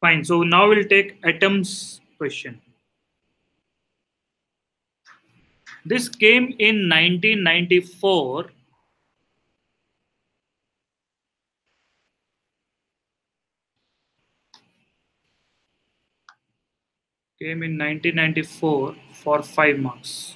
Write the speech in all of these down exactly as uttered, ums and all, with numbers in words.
Fine. So now we'll take atoms question. This came in nineteen ninety-four. Came in nineteen ninety-four for five marks.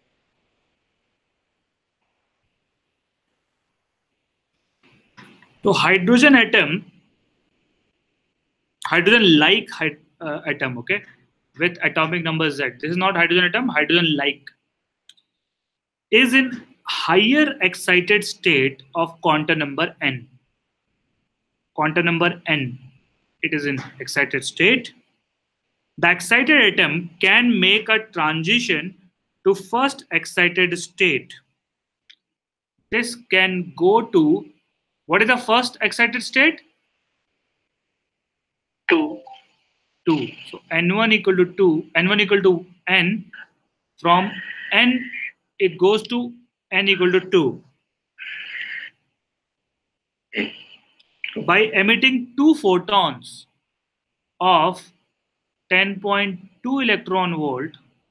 So hydrogen atom, hydrogen-like uh, atom, okay, with atomic number Z. This is not hydrogen atom, hydrogen-like. Is in higher excited state of quantum number n. Quantum number n. It is in excited state. The excited atom can make a transition to first excited state. This can go to, what is the first excited state? two. two. So N one equal to two, N one equal to N. From N, it goes to N equal to two. By emitting two photons of ten point two electron volt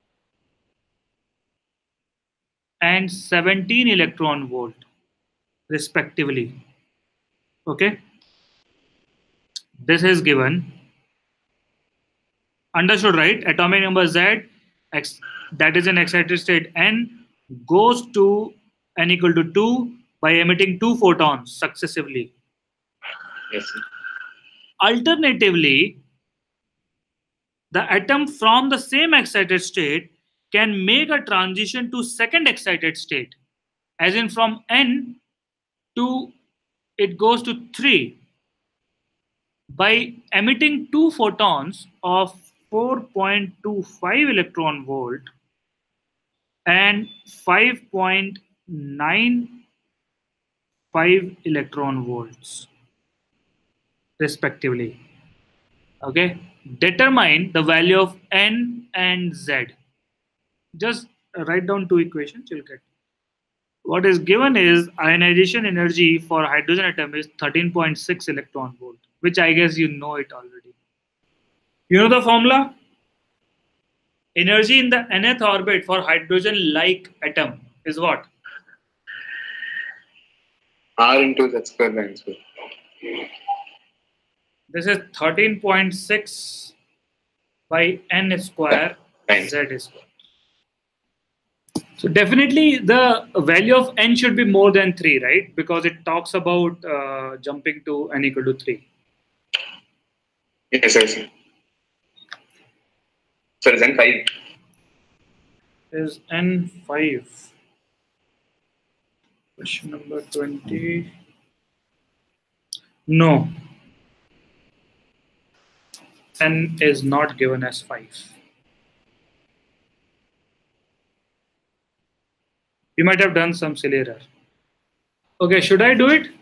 and seventeen electron volt respectively. Okay, this is given. Understood, right? Atomic number Z, X, that is in excited state N, goes to N equal to two by emitting two photons successively. Yes, sir. Alternatively, the atom from the same excited state can make a transition to second excited state, as in from N to it goes to three by emitting two photons of four point two five electron volt and five point nine five electron volts respectively. Okay, determine the value of N and Z. Just write down two equations, you'll get. What is given is ionization energy for hydrogen atom is thirteen point six electron volt, which I guess you know it already. You know the formula? Energy in the nth orbit for hydrogen-like atom is what? R into Z square by N square. This is thirteen point six by N square Z square. So definitely the value of N should be more than three, right? Because it talks about uh, jumping to N equal to three. Yes, yes, sir. So is N five? Is N five. Question number twenty. No. N is not given as five. You might have done some silly error. Okay, should I do it?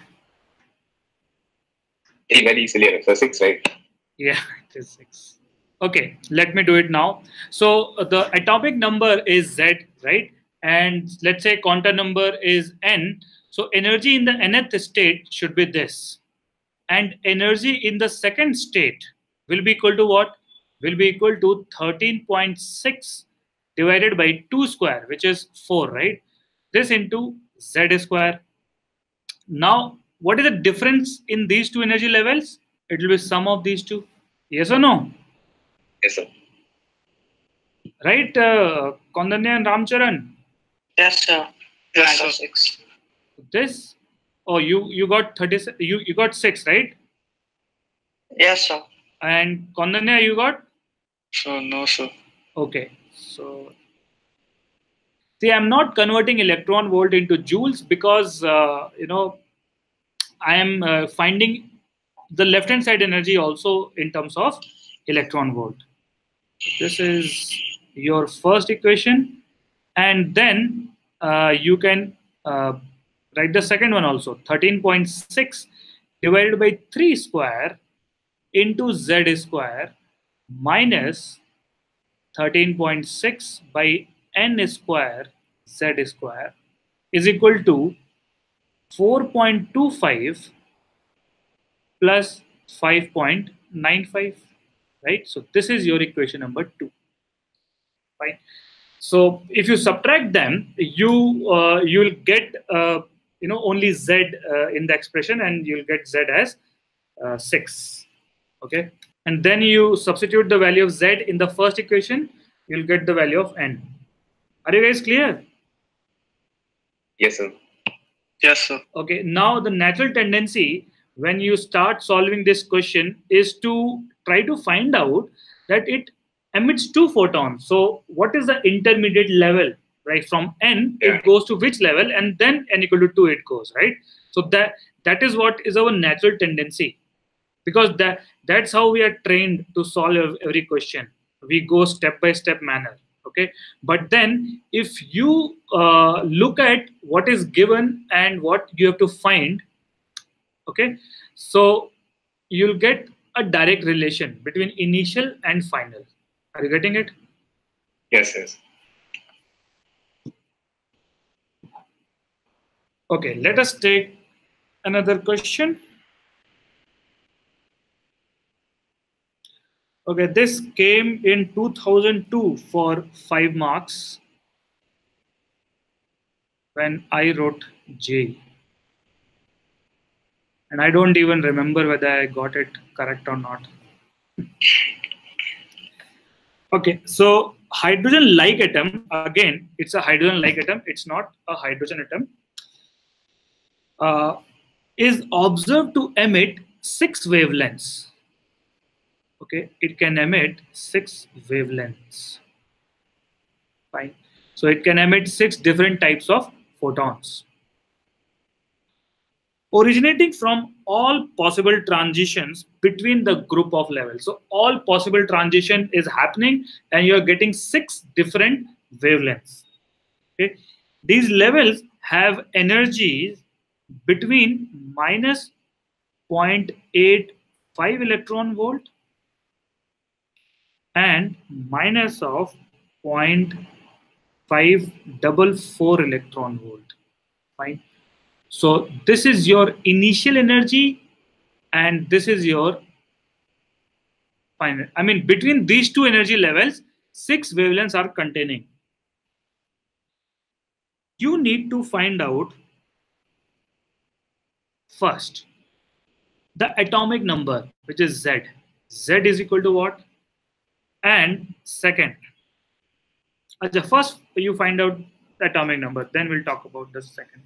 Very silly error. So six, right? Yeah, it is six. Okay, let me do it now. So uh, the atomic number is Z, right? And let's say quantum number is N. So energy in the nth state should be this. And energy in the second state will be equal to what? Will be equal to thirteen point six divided by two square, which is four, right? This into Z square. Now, what is the difference in these two energy levels? It will be sum of these two. Yes or no? Yes, sir. Right, uh, Kondanya and Ramcharan? Yes, sir. Yes, sir. Six. This, oh, you you got thirty. You you got six, right? Yes, sir. And Kondanya, you got? So no, sir. Okay, so see, I'm not converting electron volt into joules because uh, you know I am uh, finding the left hand side energy also in terms of electron volt. This is your first equation, and then uh, you can uh, write the second one also. thirteen point six divided by three square into Z square minus thirteen point six by N square Z square is equal to four point two five plus five point nine five, right? So this is your equation number two, right? So if you subtract them, you uh, you'll get uh, you know only z uh, in the expression, and you'll get z as uh, six. Okay, and then you substitute the value of z in the first equation, you'll get the value of n. Are you guys clear? Yes, sir. Yes, sir. Okay, now the natural tendency when you start solving this question is to try to find out that it emits two photons. So what is the intermediate level, right? From n, Yeah. it goes to which level, and then n equal to two it goes, right? So that that is what is our natural tendency, because that that's how we are trained to solve every question. We go step by step manner. Okay, but then if you uh, look at what is given and what you have to find, okay, so you'll get a direct relation between initial and final. Are you getting it? Yes, yes. Okay, let us take another question. Okay, this came in two thousand two for five marks when I wrote J E E. And I don't even remember whether I got it correct or not. Okay, so hydrogen-like atom, again, it's a hydrogen-like atom, it's not a hydrogen atom, uh, is observed to emit six wavelengths. Okay, it can emit six wavelengths. Fine. So it can emit six different types of photons, originating from all possible transitions between the group of levels. So all possible transition is happening, and you're getting six different wavelengths. Okay, these levels have energies between minus zero point eight five electron volt and minus of zero point five four four electron volt. Fine. So this is your initial energy, and this is your final. I mean, between these two energy levels, six wavelengths are containing. You need to find out first the atomic number, which is Z. Z is equal to what? And second, uh, the first you find out the atomic number, then we'll talk about the second.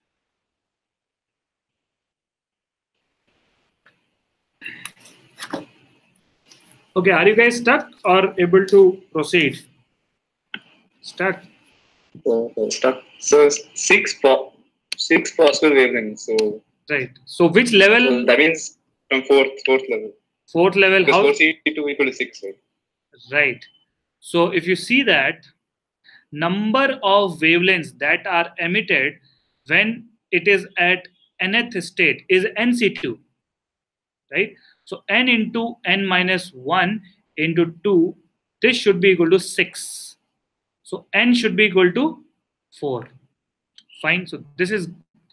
Okay, are you guys stuck or able to proceed? Stuck. Uh, stuck. So six po six possible wavelengths. So Right. So which level? so that means from fourth fourth level. Fourth level. Because How? four C two equal to six. Right? Right. So if you see that number of wavelengths that are emitted when it is at nth state is N C two, right? So n into n minus one into two, this should be equal to six. So n should be equal to four. Fine. So this is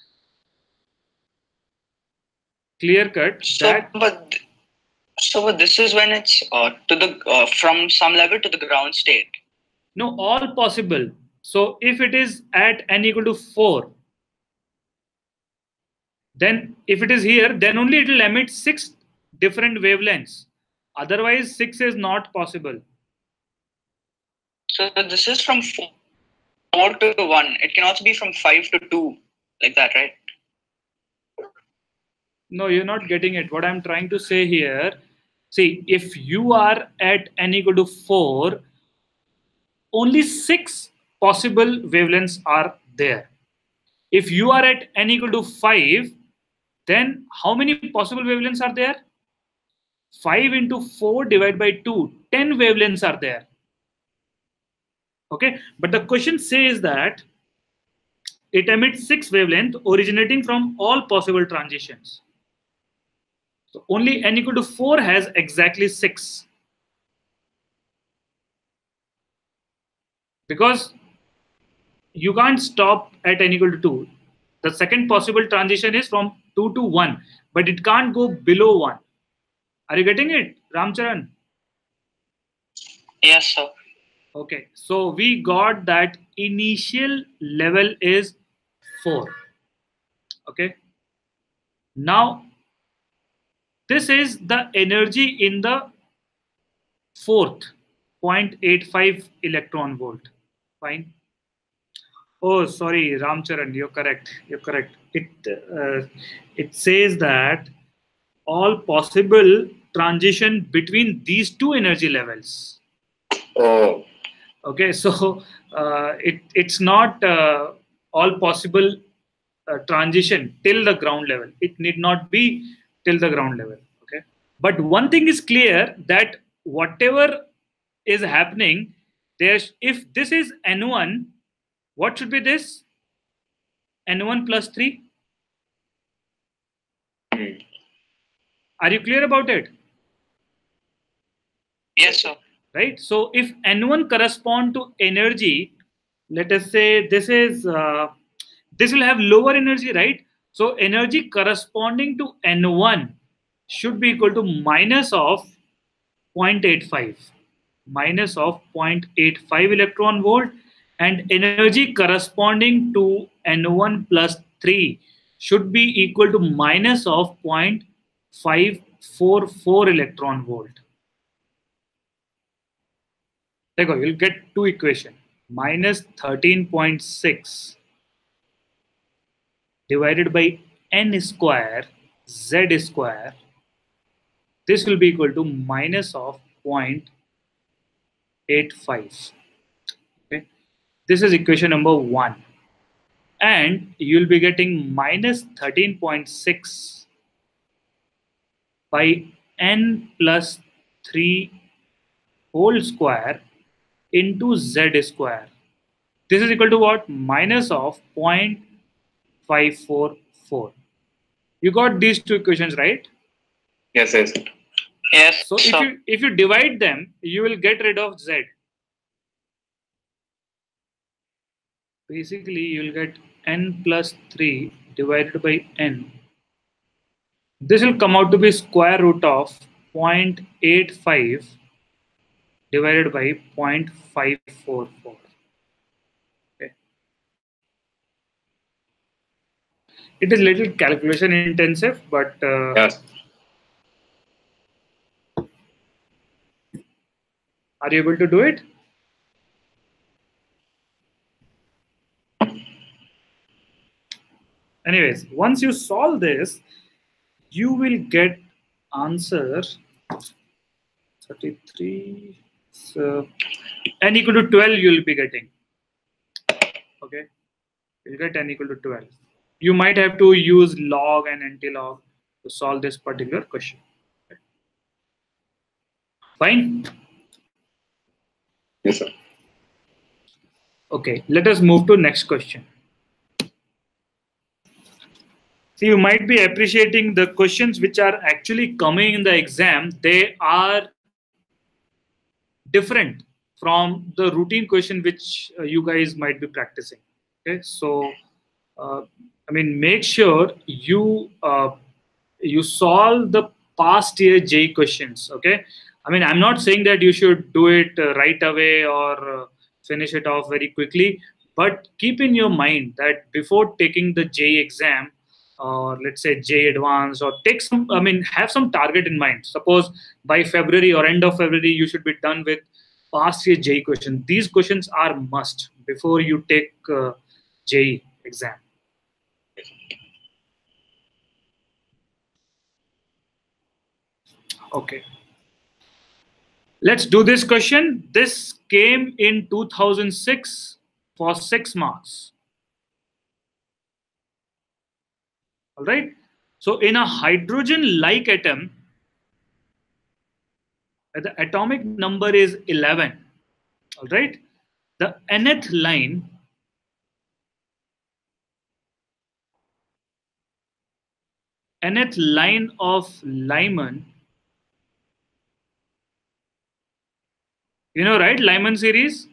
clear cut. So, That but so but this is when it's uh, to the uh, from some level to the ground state. no, all possible. So if it is at n equal to four, then if it is here, then only it will emit six different wavelengths. Otherwise, six is not possible. So this is from four, four to one. It can also be from five to two, like that, right? No, you're not getting it. What I'm trying to say here, see, if you are at n equal to four, only six possible wavelengths are there. If you are at n equal to five, then how many possible wavelengths are there? five into four divided by two, ten wavelengths are there. Okay, but the question says that it emits six wavelengths originating from all possible transitions. So only n equal to four has exactly six. Because you can't stop at n equal to two. The second possible transition is from two to one, but it can't go below one. Are you getting it, Ramcharan? Yes, sir. Okay, so we got that initial level is four. Okay, now this is the energy in the fourth zero point eight five electron volt. Fine. Oh, sorry, Ramcharan, you're correct. You're correct. It uh, it says that all possible transition between these two energy levels. Oh. Okay, so uh, it it's not uh, all possible uh, transition till the ground level. It need not be till the ground level. Okay, but one thing is clear, that whatever is happening, there's if this is N one, what should be this? N one plus three. Hmm. Are you clear about it? Yes, sir. Right. So if N one correspond to energy, let us say this is uh, this will have lower energy, right? So energy corresponding to N one should be equal to minus of zero point eight five, minus of zero point eight five electron volt, and energy corresponding to N one plus three should be equal to minus of zero point five four four electron volt. There you go, you'll get two equations. Minus thirteen point six divided by n square z square. This will be equal to minus of zero point eight five. Okay, this is equation number one, and you'll be getting minus thirteen point six by n plus three whole square into z square. This is equal to what? Minus of zero point five four four. You got these two equations, right? Yes, yes. Yes, So if sir. you if you divide them, you will get rid of z. Basically, you will get n plus three divided by n. This will come out to be square root of zero point eight five divided by zero point five four four. Okay. It is little calculation intensive, but uh, Yes. are you able to do it? Anyways, once you solve this, you will get answer thirty-three. So n equal to twelve you will be getting. Okay, you'll get n equal to twelve. You might have to use log and anti-log to solve this particular question. Okay. Fine. Yes, sir. Okay, let us move to next question. See, you might be appreciating the questions which are actually coming in the exam. They are different from the routine question which uh, you guys might be practicing. Okay, so uh, I mean, make sure you uh, you solve the past year J E E questions. Okay, I mean, I'm not saying that you should do it uh, right away or uh, finish it off very quickly, but keep in your mind that before taking the J E E exam, or let's say J E E Advanced, or take some, I mean, have some target in mind. Suppose by February or end of February, you should be done with past year J E E questions. These questions are must before you take uh, J E E exam. Okay. Let's do this question. This came in two thousand six for six marks. All right. So in a hydrogen-like atom, the atomic number is eleven. All right. The nth line nth line of Lyman. You know, right? Lyman series.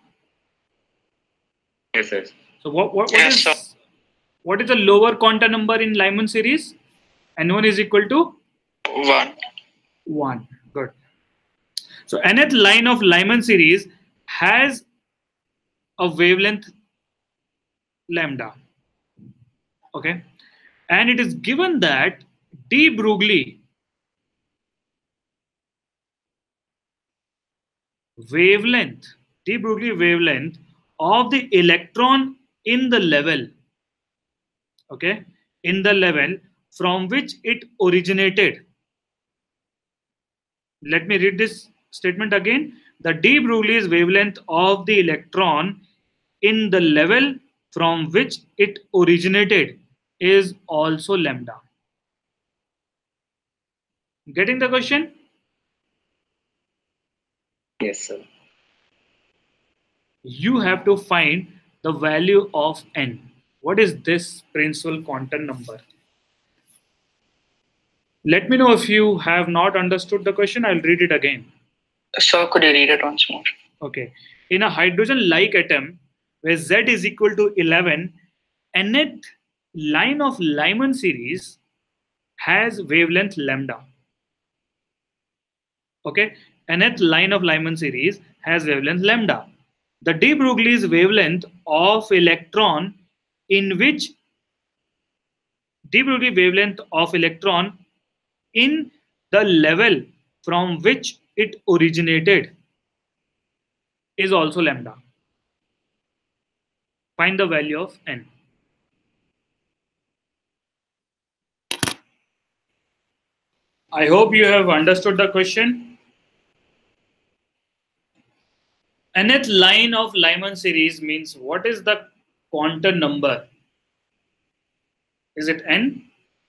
Yes, yes. So what what, what Yes, is sir. what is the lower quantum number in Lyman series? N one is equal to One. one. Good. So nth line of Lyman series has a wavelength lambda. Okay. And it is given that de Broglie wavelength, de Broglie wavelength of the electron in the level, okay, in the level from which it originated. Let me read this statement again. The de Broglie's wavelength of the electron in the level from which it originated is also lambda. Getting the question? Yes, sir. You have to find the value of n. What is this principal quantum number? Let me know if you have not understood the question. I'll read it again. Sir, could you read it once more? Okay. In a hydrogen-like atom where Z is equal to eleven, nth line of Lyman series has wavelength lambda. Okay. Nth line of Lyman series has wavelength lambda. The de Broglie's wavelength of electron in which de Broglie wavelength of electron in the level from which it originated is also lambda. Find the value of n. I hope you have understood the question. Nth line of Lyman series means what is the quantum number? Is it n?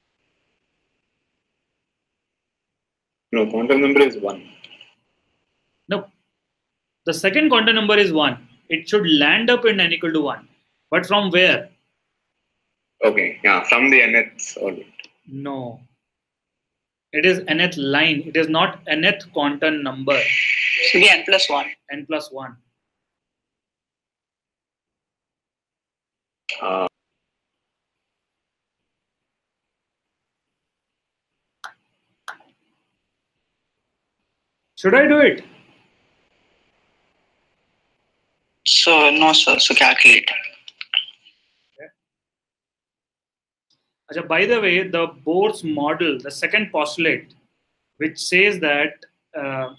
No, quantum number is one. No. The second quantum number is one. It should land up in n equal to one. But from where? Okay, yeah, from the nth orbit. No. It is nth line. It is not nth quantum number. Should be n plus one. N plus one. Uh, Should I do it? So, no, sir. So, calculate. Achha, by the way, the Bohr's model, the second postulate, which says that uh,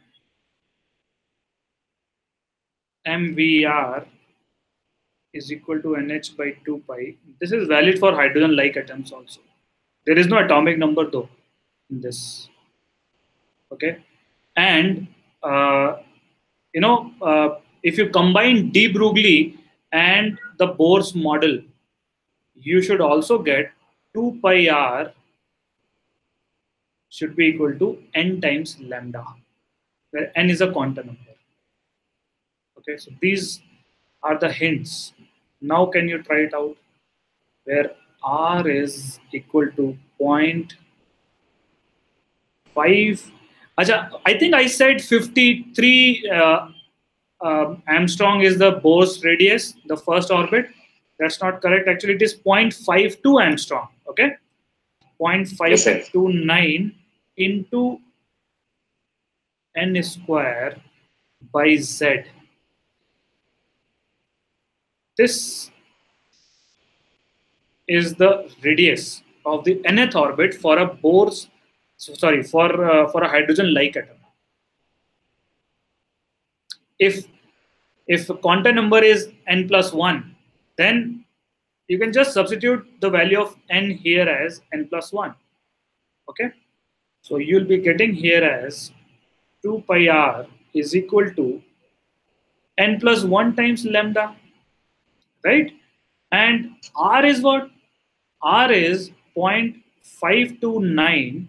M V R is equal to N H by two pi. This is valid for hydrogen-like atoms also. There is no atomic number though in this. Okay, and uh, you know, uh, if you combine de Broglie and the Bohr's model, you should also get two pi r should be equal to n times lambda, where n is a quantum number. Okay, so these are the hints. Now can you try it out? Where r is equal to zero point five. Achha, I think I said fifty-three uh, uh, Armstrong is the Bohr's radius, the first orbit. That's not correct. Actually, it is zero point five two Armstrong. Okay, zero point five two nine into n square by z. This is the radius of the nth orbit for a Bohr's, sorry, for uh, for a hydrogen-like atom. If if quantum number is n plus one, then you can just substitute the value of n here as n plus one. Okay, so you'll be getting here as two pi r is equal to n plus one times lambda, right? And r is what? R is zero point five two nine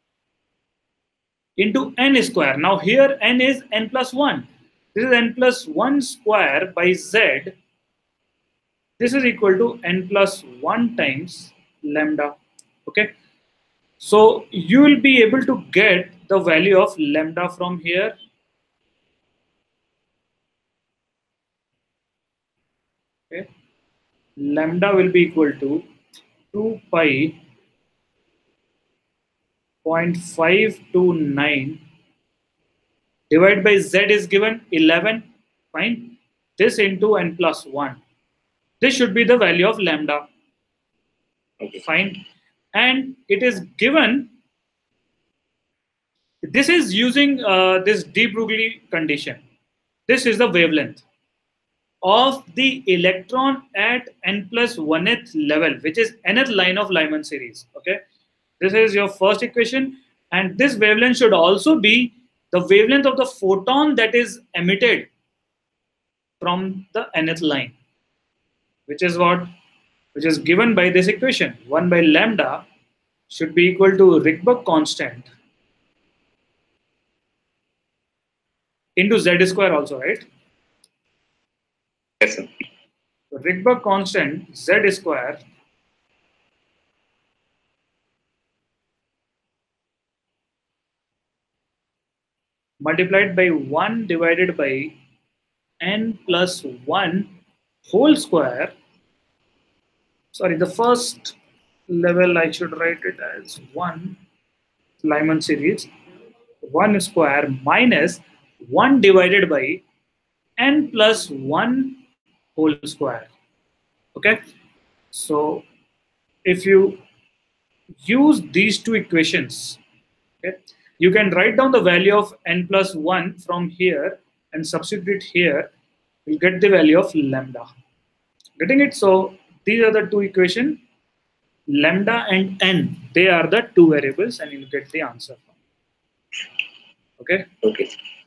into n square. Now here n is n plus one. This is n plus one square by z. This is equal to n plus one times lambda. Okay. So you will be able to get the value of lambda from here. Okay. Lambda will be equal to two pi zero point five two nine divided by z is given eleven. Fine. This into n plus one. This should be the value of lambda. Okay. Fine. And it is given. This is using uh, this de Broglie condition. This is the wavelength of the electron at n plus one-th level, which is nth line of Lyman series. Okay, this is your first equation, and this wavelength should also be the wavelength of the photon that is emitted from the nth line, which is what, which is given by this equation. one by lambda should be equal to Rydberg constant into z square also, right? Yes, sir. So Rydberg constant z square multiplied by one divided by n plus one whole square. Sorry, the first level I should write it as one Lyman series, one square minus one divided by n plus one whole square. Okay, so if you use these two equations, okay, you can write down the value of n plus one from here and substitute here. You'll get the value of lambda. Getting it? So these are the two equations. Lambda and n, they are the two variables, and you'll get the answer. Okay. Okay.